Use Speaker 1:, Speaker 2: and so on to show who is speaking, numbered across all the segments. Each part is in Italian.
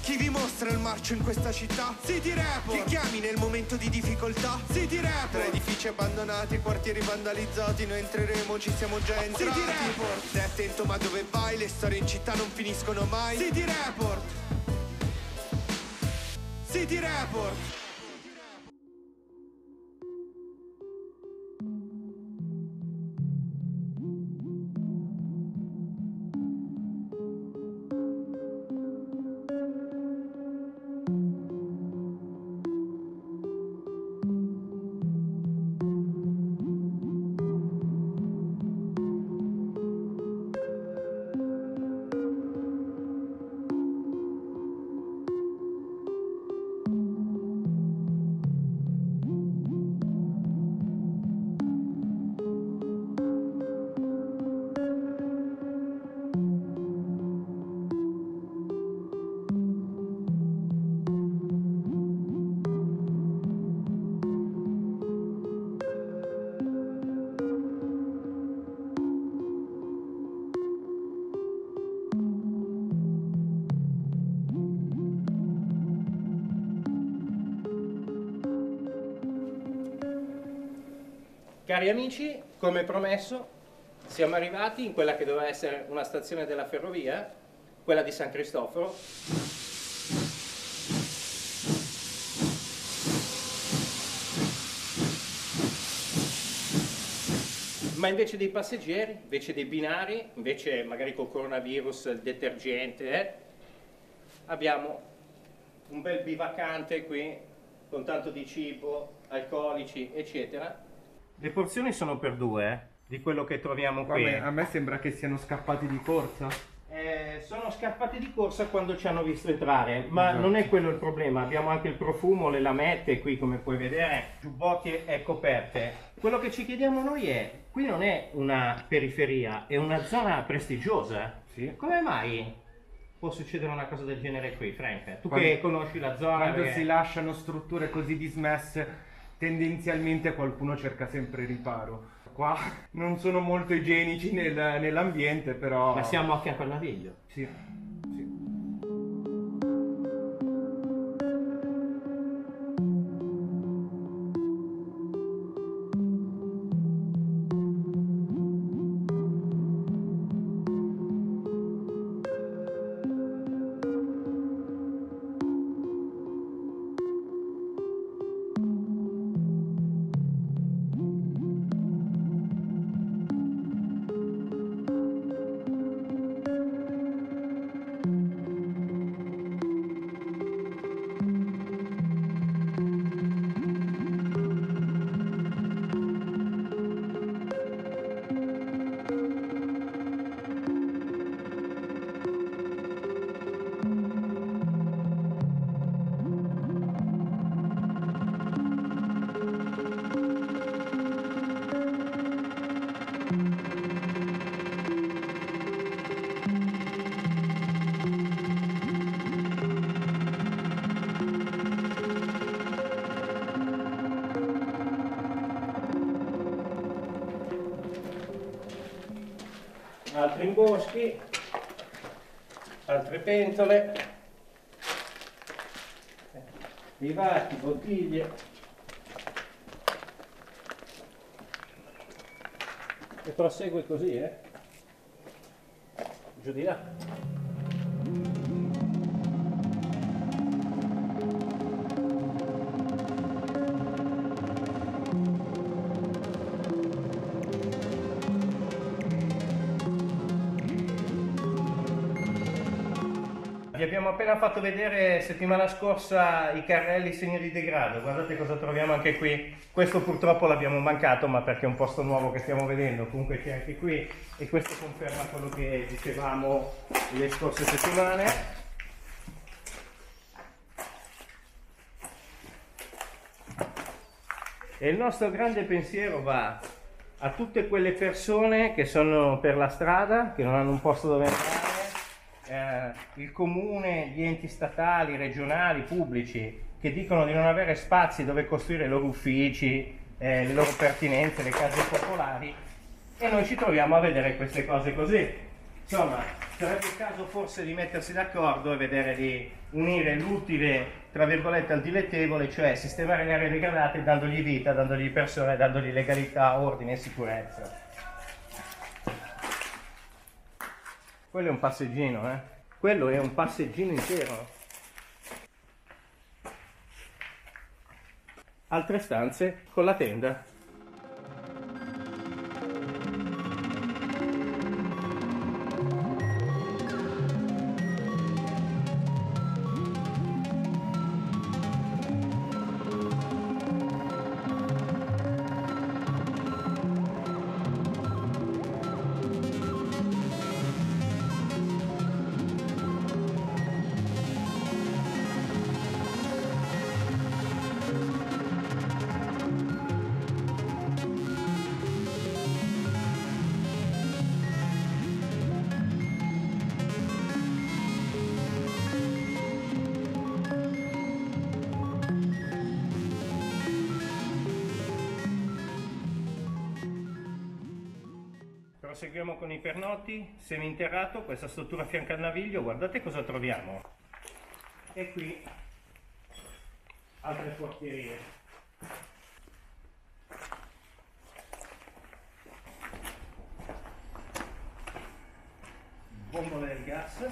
Speaker 1: Chi vi mostra il marcio in questa città? City Report. Chi chiami nel momento di difficoltà? City Report. Tra edifici abbandonati e quartieri vandalizzati, noi entreremo, ci siamo già entrati. City Report. Stai attento, ma dove vai? Le storie in città non finiscono mai. City Report. City Report.
Speaker 2: Cari amici, come promesso, siamo arrivati in quella che doveva essere una stazione della ferrovia, quella di San Cristoforo. Ma invece dei passeggeri, invece dei binari, invece magari col coronavirus, il detergente, abbiamo un bel bivacante qui, con tanto di cibo, alcolici, eccetera. Le porzioni sono per due, di quello che troviamo qui.
Speaker 3: A me sembra che siano scappati di corsa.
Speaker 2: Sono scappati di corsa quando ci hanno visto entrare, ma esatto. Non è quello il problema. Abbiamo anche il profumo, le lamette qui, come puoi vedere, giubbotti e coperte. Quello che ci chiediamo noi è, qui non è una periferia, è una zona prestigiosa.
Speaker 3: Sì.
Speaker 2: Come mai può succedere una cosa del genere qui, Frank? Tu che conosci la zona.
Speaker 3: Quando si lasciano strutture così dismesse, tendenzialmente qualcuno cerca sempre riparo. Qua non sono molto igienici nell'ambiente, però...
Speaker 2: Ma siamo a fianco al Naviglio.
Speaker 3: Sì, sì.
Speaker 2: Altri imboschi, altre pentole, bivacchi, bottiglie e prosegue così, giù di là. Vi abbiamo appena fatto vedere settimana scorsa i carrelli segno di degrado, guardate cosa troviamo anche qui. Questo purtroppo l'abbiamo mancato, ma perché è un posto nuovo che stiamo vedendo, comunque c'è anche qui e questo conferma quello che dicevamo le scorse settimane. E il nostro grande pensiero va a tutte quelle persone che sono per la strada, che non hanno un posto dove andare, il comune, gli enti statali, regionali, pubblici, che dicono di non avere spazi dove costruire i loro uffici, le loro pertinenze, le case popolari, e noi ci troviamo a vedere queste cose così. Insomma, sarebbe il caso forse di mettersi d'accordo e vedere di unire l'utile, tra virgolette, al dilettevole, cioè sistemare le aree degradate dandogli vita, dandogli persone, dandogli legalità, ordine e sicurezza. Quello è un passeggino, eh? Quello è un passeggino intero. Altre stanze con la tenda. Proseguiamo con i pernotti, seminterrato, questa struttura a fianco al naviglio, guardate cosa troviamo. E qui altre portierie. Bombole del gas.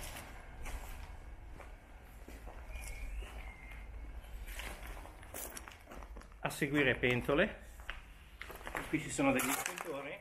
Speaker 2: A seguire pentole. Qui ci sono degli stentori.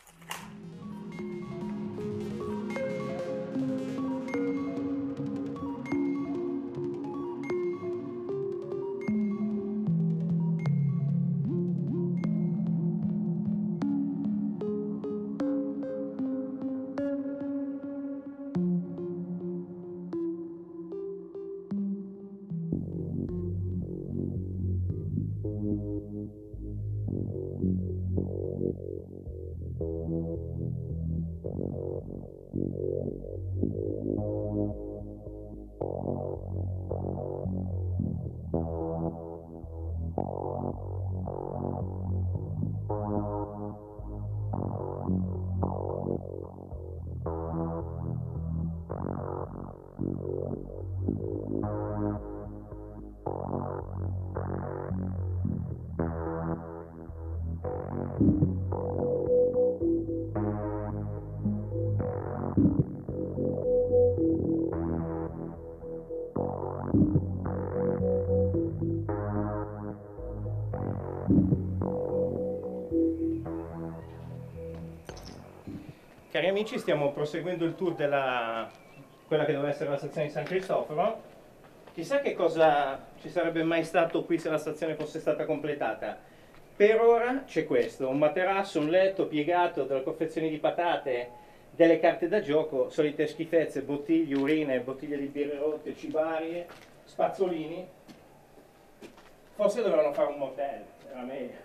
Speaker 2: Cari amici, stiamo proseguendo il tour della quella che doveva essere la stazione di San Cristoforo. Chissà che cosa ci sarebbe mai stato qui se la stazione fosse stata completata. Per ora c'è questo, un materasso, un letto piegato, delle confezioni di patate, delle carte da gioco, solite schifezze, bottiglie, urine, bottiglie di birre rotte, cibarie, spazzolini. Forse dovevano fare un motel, era meglio.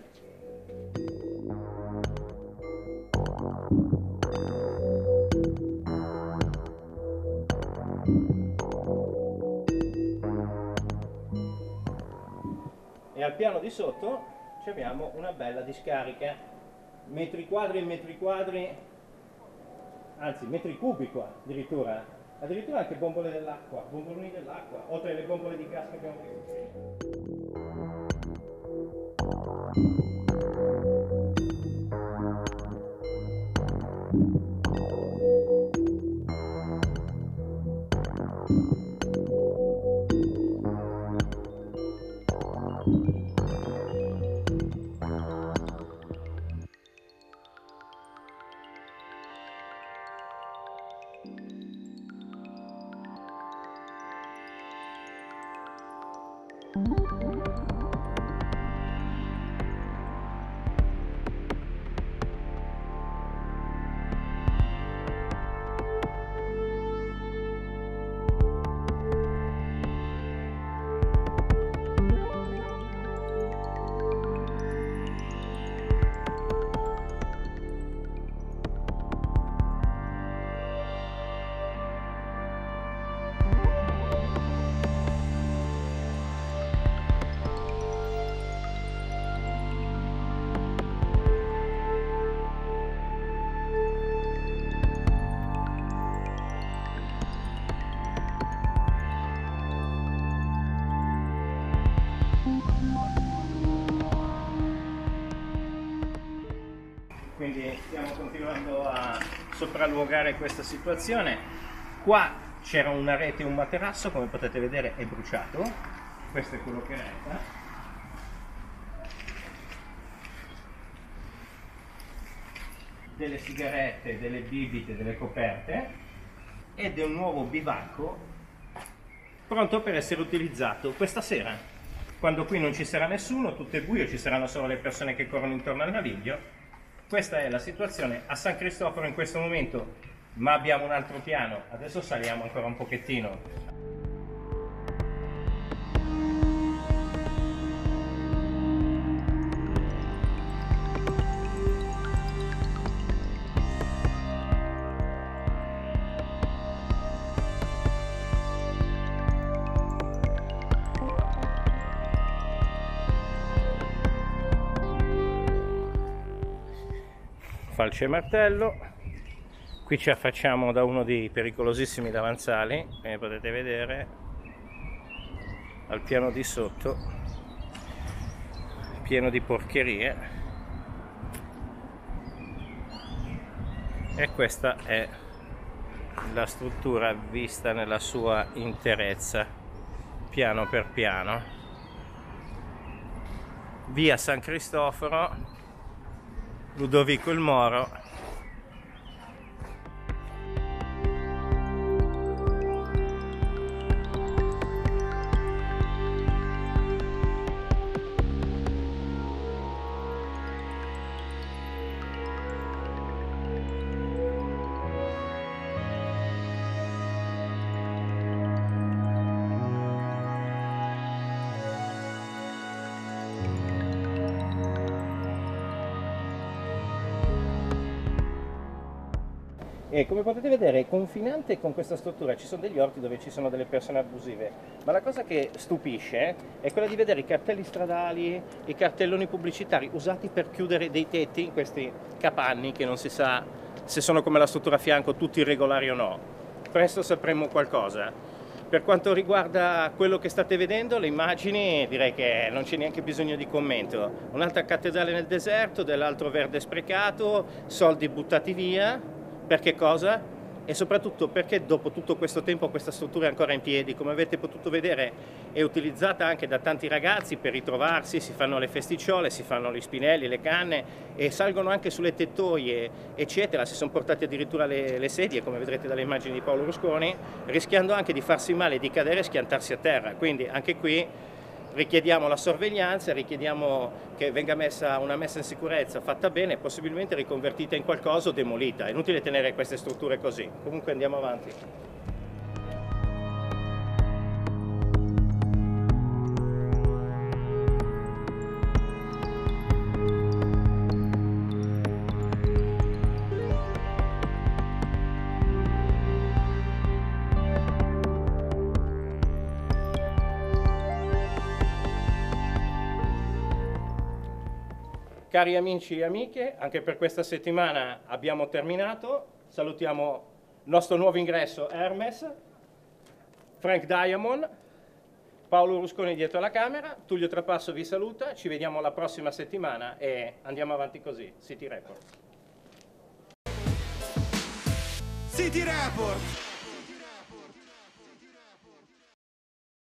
Speaker 2: E al piano di sotto abbiamo una bella discarica, metri quadri e metri quadri, anzi metri cubi qua addirittura anche bombole dell'acqua, bomboloni dell'acqua, oltre alle bombole di gas che abbiamo visto. Quindi stiamo continuando a sopralluogare questa situazione. Qua c'era una rete e un materasso, come potete vedere è bruciato. Questo è quello che resta. Delle sigarette, delle bibite, delle coperte ed è un nuovo bivacco pronto per essere utilizzato questa sera. Quando qui non ci sarà nessuno, tutto è buio, ci saranno solo le persone che corrono intorno al naviglio. Questa è la situazione a San Cristoforo in questo momento, ma abbiamo un altro piano. Adesso saliamo ancora un pochettino. Falce e martello. Qui ci affacciamo da uno dei pericolosissimi davanzali, come potete vedere, al piano di sotto, pieno di porcherie. E questa è la struttura vista nella sua interezza, piano per piano. Via San Cristoforo, Ludovico il Moro. E come potete vedere è confinante con questa struttura, ci sono degli orti dove ci sono delle persone abusive, ma la cosa che stupisce è quella di vedere i cartelli stradali, i cartelloni pubblicitari usati per chiudere dei tetti in questi capanni che non si sa se sono come la struttura a fianco tutti irregolari o no. Presto sapremo qualcosa. Per quanto riguarda quello che state vedendo, le immagini, direi che non c'è neanche bisogno di commento. Un'altra cattedrale nel deserto, dell'altro verde sprecato, soldi buttati via. Per che cosa? E soprattutto perché dopo tutto questo tempo questa struttura è ancora in piedi. Come avete potuto vedere è utilizzata anche da tanti ragazzi per ritrovarsi, si fanno le festicciole, si fanno gli spinelli, le canne e salgono anche sulle tettoie eccetera, si sono portati addirittura le sedie come vedrete dalle immagini di Paolo Rusconi, rischiando anche di farsi male, di cadere e schiantarsi a terra. Quindi anche qui richiediamo la sorveglianza, richiediamo che venga messa una messa in sicurezza fatta bene, possibilmente riconvertita in qualcosa o demolita. È inutile tenere queste strutture così. Comunque andiamo avanti. Cari amici e amiche, anche per questa settimana abbiamo terminato. Salutiamo il nostro nuovo ingresso Hermes, Frank Diamond, Paolo Rusconi dietro la camera, Tullio Trapasso vi saluta, ci vediamo la prossima settimana e andiamo avanti così. City Report.
Speaker 1: City Report.